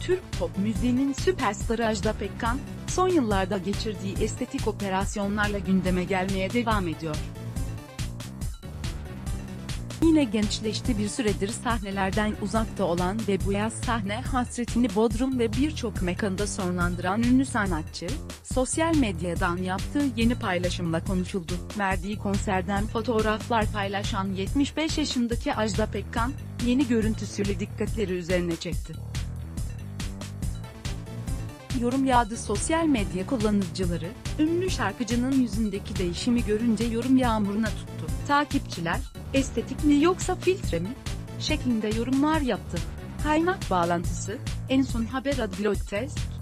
Türk pop müziğinin süperstarı Ajda Pekkan, son yıllarda geçirdiği estetik operasyonlarla gündeme gelmeye devam ediyor. Yine gençleşti, bir süredir sahnelerden uzakta olan ve bu yaz sahne hasretini Bodrum ve birçok mekanda sonlandıran ünlü sanatçı, sosyal medyadan yaptığı yeni paylaşımla konuşuldu. Verdiği konserden fotoğraflar paylaşan 75 yaşındaki Ajda Pekkan, yeni görüntüsüyle dikkatleri üzerine çekti. Yorum yağdı. Sosyal medya kullanıcıları, ünlü şarkıcının yüzündeki değişimi görünce yorum yağmuruna tuttu. Takipçiler, estetik mi yoksa filtre mi şeklinde yorumlar yaptı. Kaynak bağlantısı, En Son Haber adlı test